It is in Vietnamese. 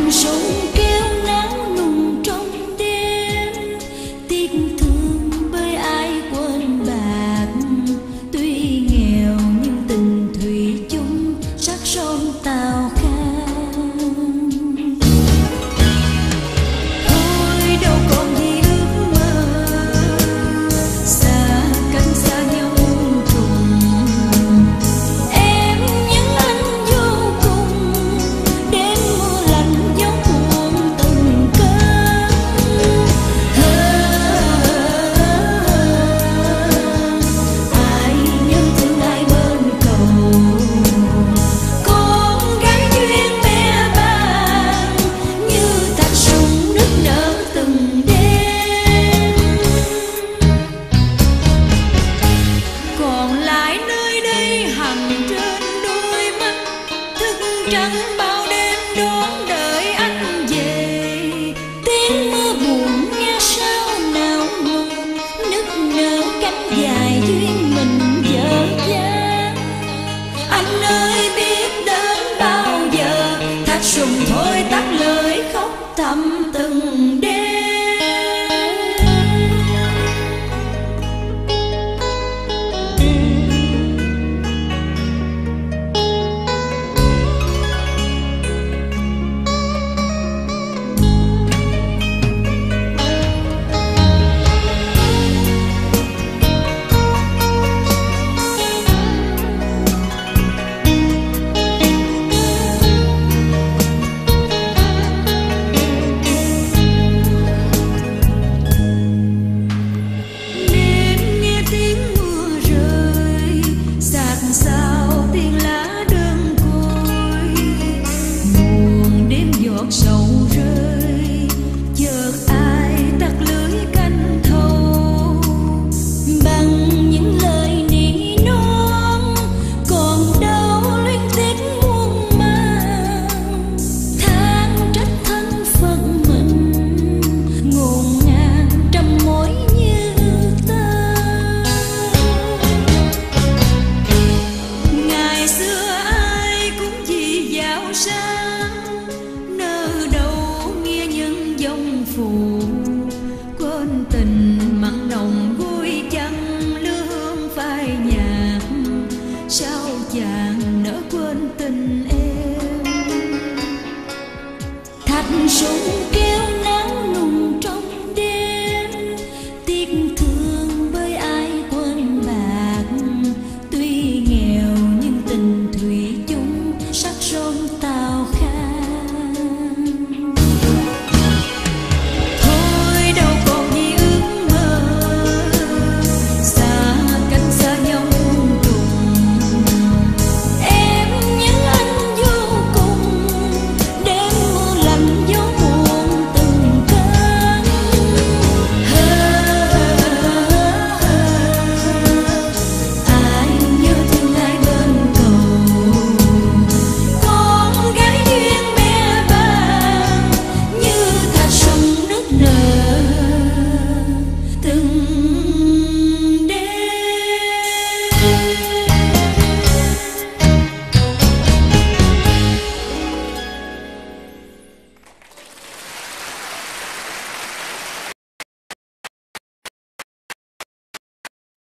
súng kêu náo nùng trong đêm, tiếc thương bởi ai quên bạc. Tuy nghèo nhưng tình thủy chung sắc son tào khang. Thôi đâu còn gì ước mơ, xa cánh xa nhau trùng. Em những anh vô cùng, đêm mưa lạnh gió cuốn từng cơn. Ai nhớ thương ai bên cầu, con gái duyên bé bàng như thạch sùng nức nở từng đêm. Còn lại nơi đây hằn trên đôi mắt, thức trắng bao đêm đón đợi anh về. Tiếng mưa buồn nghe sao nào ngừng, nức nở cánh dài duyên mình dở dang. Anh ơi biết đến bao giờ, thạch sùng thôi tắt lời khóc thầm từng đêm. Đêm nghe tiếng mưa rơi, xạt xao tiếng lá đơn côi. Buồn đêm giọt sầu rơi, chợt ai tắt lưới canh thâu. Bằng những lời nỉ non, còn đâu luyến tiếc muôn màng. Than trách thân phận mình, ngổn ngang trăm mối như tơ. Ngày xưa ai cũng chỉ giàu sang, nỡ đâu nghe những dòng phụ. Quên tình mặn nồng vui chăng lứa hương phai nhạt, sao chàng nỡ quên tình em. Thạch súng